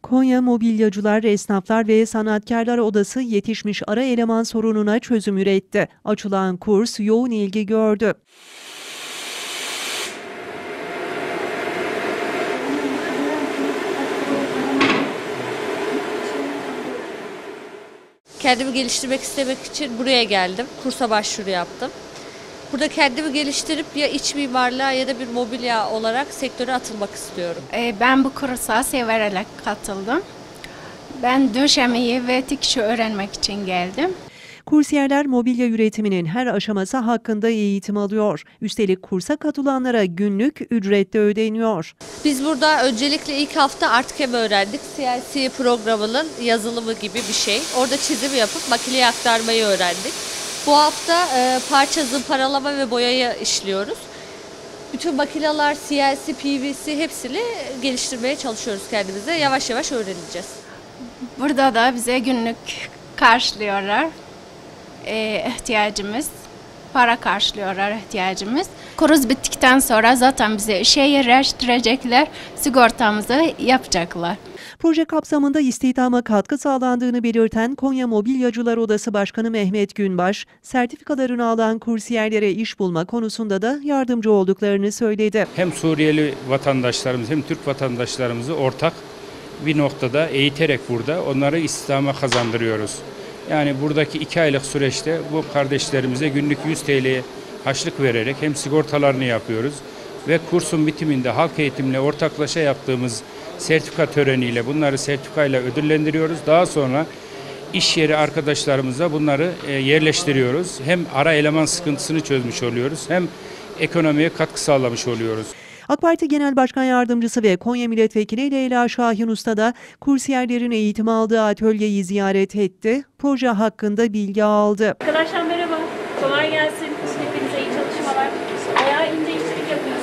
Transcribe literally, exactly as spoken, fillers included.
Konya Mobilyacılar, Esnaflar ve Sanatkarlar Odası yetişmiş ara eleman sorununa çözüm üretti. Açılan kurs yoğun ilgi gördü. Kendimi geliştirmek istemek için buraya geldim. Kursa başvuru yaptım. Burada kendimi geliştirip ya iç mimarlığa ya da bir mobilya olarak sektöre atılmak istiyorum. Ben bu kursa severek katıldım. Ben döşemeyi ve dikişi öğrenmek için geldim. Kursiyerler mobilya üretiminin her aşaması hakkında eğitim alıyor. Üstelik kursa katılanlara günlük ücret de ödeniyor. Biz burada öncelikle ilk hafta ArtCAM öğrendik. C N C programının yazılımı gibi bir şey. Orada çizim yapıp makineye aktarmayı öğrendik. Bu hafta e, parça zımparalama ve boyayı işliyoruz. Bütün makineler, C N C, P V C hepsini geliştirmeye çalışıyoruz kendimize. Yavaş yavaş öğreneceğiz. Burada da bize günlük karşılıyorlar. E, ihtiyacımız, para karşılıyorlar ihtiyacımız. Kurs bittikten sonra zaten bize işe yerleştirecekler, sigortamızı yapacaklar. Proje kapsamında istihdama katkı sağlandığını belirten Konya Mobilyacılar Odası Başkanı Mehmet Günbaş, sertifikalarını alan kursiyerlere iş bulma konusunda da yardımcı olduklarını söyledi. Hem Suriyeli vatandaşlarımız hem Türk vatandaşlarımızı ortak bir noktada eğiterek burada onları istihdama kazandırıyoruz. Yani buradaki iki aylık süreçte bu kardeşlerimize günlük yüz T L harçlık vererek hem sigortalarını yapıyoruz ve kursun bitiminde halk eğitimle ortaklaşa yaptığımız sertifika töreniyle bunları sertifikayla ödüllendiriyoruz. Daha sonra iş yeri arkadaşlarımıza bunları yerleştiriyoruz. Hem ara eleman sıkıntısını çözmüş oluyoruz hem ekonomiye katkı sağlamış oluyoruz. AK Parti Genel Başkan Yardımcısı ve Konya Milletvekili Leyla Şahin Usta da kursiyerlerin eğitim aldığı atölyeyi ziyaret etti. Proje hakkında bilgi aldı. Arkadaşlar merhaba, kolay gelsin. Hepinize iyi çalışmalar. Bayağı ince işçilik yapıyorsunuz.